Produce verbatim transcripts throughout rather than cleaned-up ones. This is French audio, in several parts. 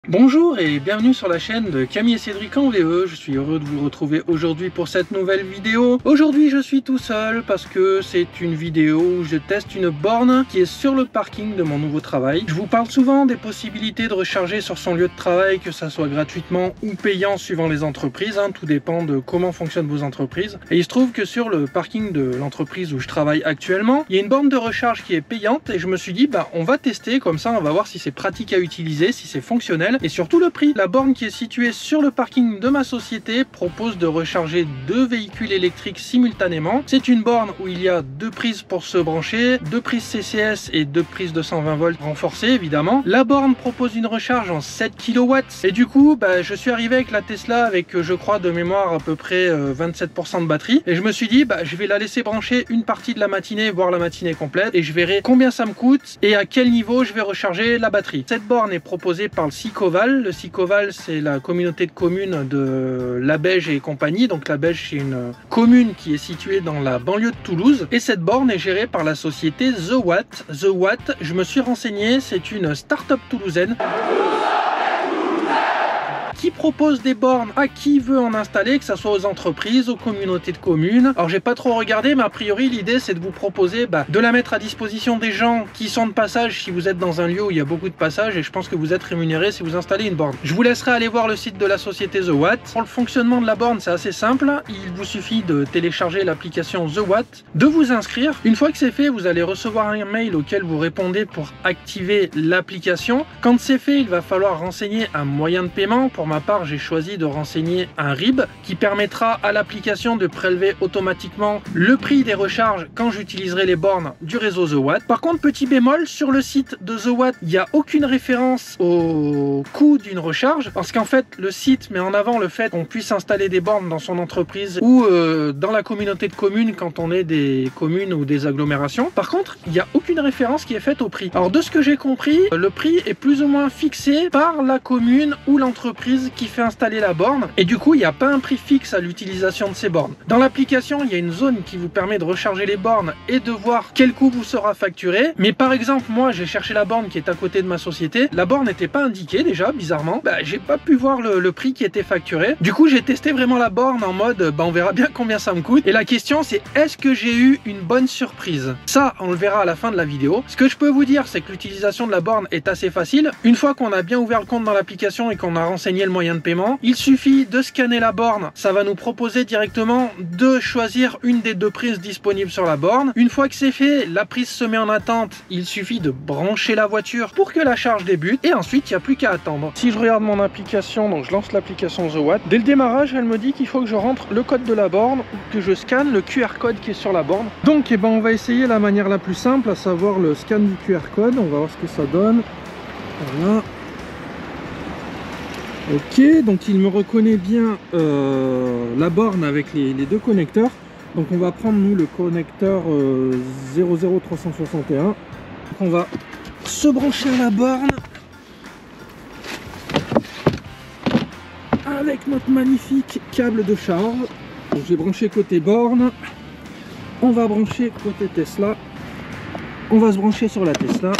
Bonjour et bienvenue sur la chaîne de Camille et Cédric en V E. Je suis heureux de vous retrouver aujourd'hui pour cette nouvelle vidéo. Aujourd'hui je suis tout seul parce que c'est une vidéo où je teste une borne qui est sur le parking de mon nouveau travail. Je vous parle souvent des possibilités de recharger sur son lieu de travail, que ça soit gratuitement ou payant suivant les entreprises, hein. Tout dépend de comment fonctionnent vos entreprises. Et il se trouve que sur le parking de l'entreprise où je travaille actuellement, il y a une borne de recharge qui est payante et je me suis dit bah on va tester, comme ça on va voir si c'est pratique à utiliser, si c'est fonctionnel. Et surtout le prix. La borne qui est située sur le parking de ma société propose de recharger deux véhicules électriques simultanément. C'est une borne où il y a deux prises pour se brancher, deux prises C C S et deux prises de cent vingt volts renforcées évidemment. La borne propose une recharge en sept kilowatts et du coup bah, je suis arrivé avec la Tesla avec je crois de mémoire à peu près euh, vingt-sept pour cent de batterie et je me suis dit bah, je vais la laisser brancher une partie de la matinée, voire la matinée complète, et je verrai combien ça me coûte et à quel niveau je vais recharger la batterie. Cette borne est proposée par le Sicoval. Le Sicoval, c'est la communauté de communes de La Beige et compagnie. Donc La Beige, c'est une commune qui est située dans la banlieue de Toulouse. Et cette borne est gérée par la société The Watt. The Watt, je me suis renseigné, c'est une start-up toulousaine qui propose des bornes à qui veut en installer, que ce soit aux entreprises, aux communautés de communes. Alors j'ai pas trop regardé, mais a priori l'idée c'est de vous proposer bah, de la mettre à disposition des gens qui sont de passage si vous êtes dans un lieu où il y a beaucoup de passages, et je pense que vous êtes rémunéré si vous installez une borne. Je vous laisserai aller voir le site de la société The Watt. Pour le fonctionnement de la borne, c'est assez simple. Il vous suffit de télécharger l'application The Watt, de vous inscrire. Une fois que c'est fait, vous allez recevoir un mail auquel vous répondez pour activer l'application. Quand c'est fait, il va falloir renseigner un moyen de paiement. Pour ma part, j'ai choisi de renseigner un R I B qui permettra à l'application de prélever automatiquement le prix des recharges quand j'utiliserai les bornes du réseau The Watt. Par contre, petit bémol, sur le site de The Watt, il n'y a aucune référence au coût d'une recharge, parce qu'en fait, le site met en avant le fait qu'on puisse installer des bornes dans son entreprise ou euh, dans la communauté de communes quand on est des communes ou des agglomérations. Par contre, il n'y a aucune référence qui est faite au prix. Alors, de ce que j'ai compris, le prix est plus ou moins fixé par la commune ou l'entreprise qui fait installer la borne, et du coup il n'y a pas un prix fixe à l'utilisation de ces bornes. Dans l'application, il y a une zone qui vous permet de recharger les bornes et de voir quel coût vous sera facturé. Mais par exemple, moi j'ai cherché la borne qui est à côté de ma société, la borne n'était pas indiquée déjà, bizarrement, bah, j'ai pas pu voir le, le prix qui était facturé. Du coup j'ai testé vraiment la borne en mode bah, on verra bien combien ça me coûte, et la question c'est est-ce que j'ai eu une bonne surprise? Ça on le verra à la fin de la vidéo. Ce que je peux vous dire, c'est que l'utilisation de la borne est assez facile. Une fois qu'on a bien ouvert le compte dans l'application et qu'on a renseigné le moyen de paiement, il suffit de scanner la borne, ça va nous proposer directement de choisir une des deux prises disponibles sur la borne. Une fois que c'est fait, la prise se met en attente, il suffit de brancher la voiture pour que la charge débute, et ensuite il n'y a plus qu'à attendre. Si je regarde mon application, donc je lance l'application The Watt, dès le démarrage elle me dit qu'il faut que je rentre le code de la borne ou que je scanne le Q R code qui est sur la borne. Donc eh ben, on va essayer la manière la plus simple, à savoir le scan du Q R code. On va voir ce que ça donne. Voilà. Ok, donc il me reconnaît bien euh, la borne avec les, les deux connecteurs. Donc on va prendre nous le connecteur euh, zéro zéro trois cent soixante et un. Donc on va se brancher à la borne avec notre magnifique câble de charge. Donc j'ai branché côté borne. On va brancher côté Tesla. On va se brancher sur la Tesla.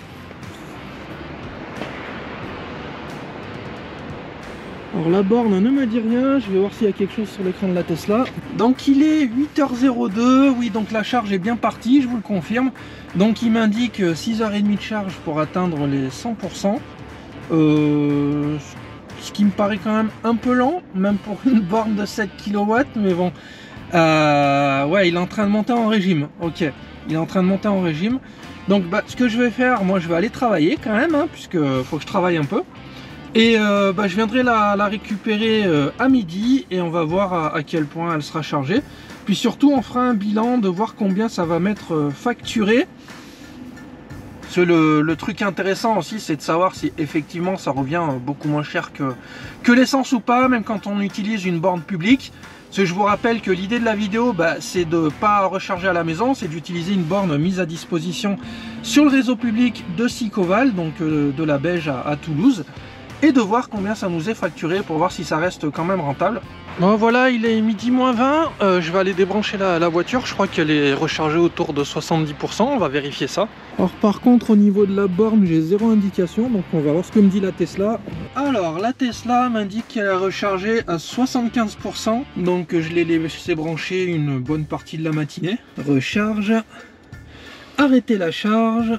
Alors la borne ne me dit rien, je vais voir s'il y a quelque chose sur l'écran de la Tesla. Donc il est huit heures zéro deux, oui, donc la charge est bien partie, je vous le confirme. Donc il m'indique six heures trente de charge pour atteindre les cent pour cent. Euh, ce qui me paraît quand même un peu lent, même pour une borne de sept kilowatts, mais bon. Euh, ouais, il est en train de monter en régime, ok. Il est en train de monter en régime. Donc bah, ce que je vais faire, moi je vais aller travailler quand même, hein, puisque faut que je travaille un peu. Et euh, bah, je viendrai la, la récupérer euh, à midi et on va voir à, à quel point elle sera chargée. Puis surtout on fera un bilan de voir combien ça va m'être euh, facturé. Parce que le, le truc intéressant aussi, c'est de savoir si effectivement ça revient beaucoup moins cher que, que l'essence ou pas, même quand on utilise une borne publique. Parce que je vous rappelle que l'idée de la vidéo, bah, c'est de ne pas recharger à la maison, c'est d'utiliser une borne mise à disposition sur le réseau public de Sicoval, donc euh, de La Beige à, à Toulouse. et de voir combien ça nous est facturé pour voir si ça reste quand même rentable. Bon voilà, il est midi moins vingt, euh, je vais aller débrancher la, la voiture, je crois qu'elle est rechargée autour de soixante-dix pour cent, on va vérifier ça. Alors par contre au niveau de la borne j'ai zéro indication, donc on va voir ce que me dit la Tesla. Alors la Tesla m'indique qu'elle est rechargée à soixante-quinze pour cent, donc je l'ai laissé brancher une bonne partie de la matinée. Recharge, arrêter la charge,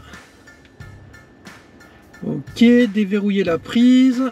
ok, déverrouiller la prise.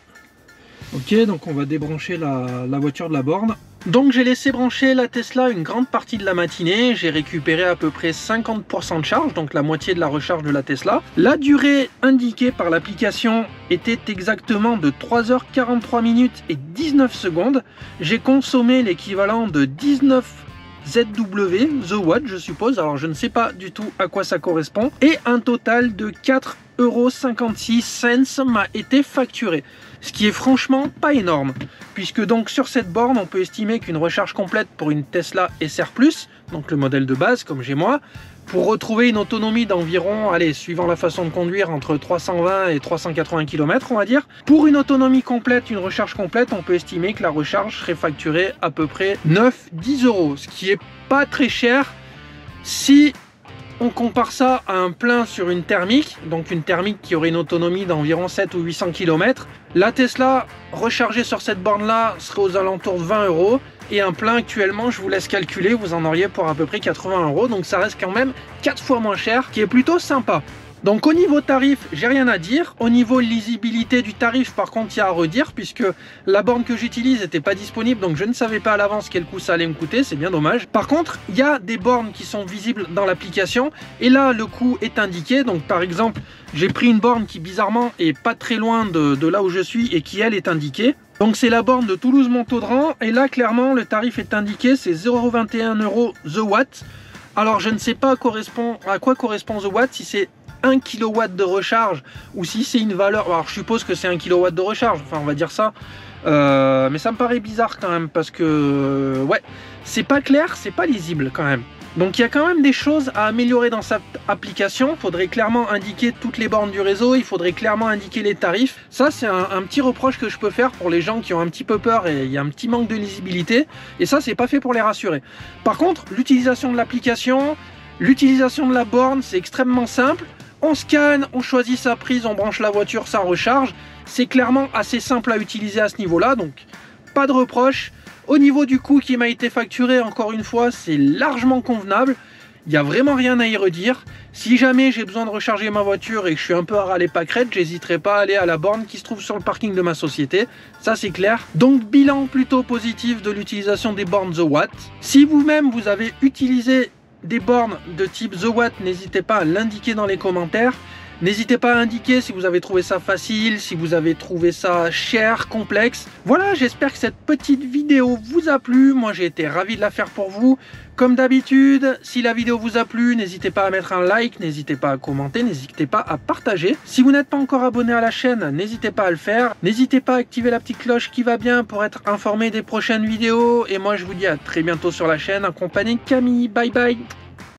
Ok, donc on va débrancher la, la voiture de la borne. Donc j'ai laissé brancher la Tesla une grande partie de la matinée, j'ai récupéré à peu près cinquante pour cent de charge, donc la moitié de la recharge de la Tesla. La durée indiquée par l'application était exactement de trois heures quarante-trois minutes et dix-neuf secondes. J'ai consommé l'équivalent de dix-neuf Z W, The Watt je suppose, alors je ne sais pas du tout à quoi ça correspond, et un total de quatre euros cinquante-six m'a été facturé, ce qui est franchement pas énorme, puisque donc sur cette borne on peut estimer qu'une recharge complète pour une Tesla S R plus, donc le modèle de base comme j'ai moi, pour retrouver une autonomie d'environ, allez, suivant la façon de conduire, entre trois cent vingt et trois cent quatre-vingts kilomètres on va dire, pour une autonomie complète, une recharge complète, on peut estimer que la recharge serait facturée à peu près neuf à dix euros, ce qui est pas très cher si on compare ça à un plein sur une thermique, donc une thermique qui aurait une autonomie d'environ sept ou huit cents kilomètres. La Tesla rechargée sur cette borne là serait aux alentours de vingt euros, et un plein actuellement, je vous laisse calculer, vous en auriez pour à peu près quatre-vingts euros, donc ça reste quand même quatre fois moins cher, qui est plutôt sympa. Donc au niveau tarif, j'ai rien à dire. Au niveau lisibilité du tarif, par contre, il y a à redire, puisque la borne que j'utilise n'était pas disponible, donc je ne savais pas à l'avance quel coût ça allait me coûter, c'est bien dommage. Par contre, il y a des bornes qui sont visibles dans l'application, et là, le coût est indiqué. Donc par exemple, j'ai pris une borne qui bizarrement est pas très loin de, de là où je suis, et qui elle est indiquée. Donc c'est la borne de Toulouse-Montaudran, et là, clairement, le tarif est indiqué, c'est zéro virgule vingt et un euros The Watt. Alors je ne sais pas correspond, à quoi correspond The Watt, si c'est un kilowatt de recharge ou si c'est une valeur, alors je suppose que c'est un kilowatt de recharge, enfin on va dire ça, euh, mais ça me paraît bizarre quand même, parce que euh, ouais, c'est pas clair, c'est pas lisible quand même. Donc il y a quand même des choses à améliorer dans cette application. Il faudrait clairement indiquer toutes les bornes du réseau, il faudrait clairement indiquer les tarifs. Ça c'est un, un petit reproche que je peux faire pour les gens qui ont un petit peu peur et il y a un petit manque de lisibilité, et ça c'est pas fait pour les rassurer. Par contre, l'utilisation de l'application, l'utilisation de la borne, c'est extrêmement simple. On scanne, on choisit sa prise, on branche la voiture, ça recharge. C'est clairement assez simple à utiliser à ce niveau-là, donc pas de reproche. Au niveau du coût qui m'a été facturé, encore une fois, c'est largement convenable. Il n'y a vraiment rien à y redire. Si jamais j'ai besoin de recharger ma voiture et que je suis un peu à râler pâquerette, j'hésiterai pas à aller à la borne qui se trouve sur le parking de ma société. Ça c'est clair. Donc bilan plutôt positif de l'utilisation des bornes The Watt. Si vous-même vous avez utilisé des bornes de type The Watt, n'hésitez pas à l'indiquer dans les commentaires. N'hésitez pas à indiquer si vous avez trouvé ça facile, si vous avez trouvé ça cher, complexe. Voilà, j'espère que cette petite vidéo vous a plu. Moi, j'ai été ravi de la faire pour vous. Comme d'habitude, si la vidéo vous a plu, n'hésitez pas à mettre un like, n'hésitez pas à commenter, n'hésitez pas à partager. Si vous n'êtes pas encore abonné à la chaîne, n'hésitez pas à le faire. N'hésitez pas à activer la petite cloche qui va bien pour être informé des prochaines vidéos. Et moi, je vous dis à très bientôt sur la chaîne, en compagnie de Camille. Bye bye!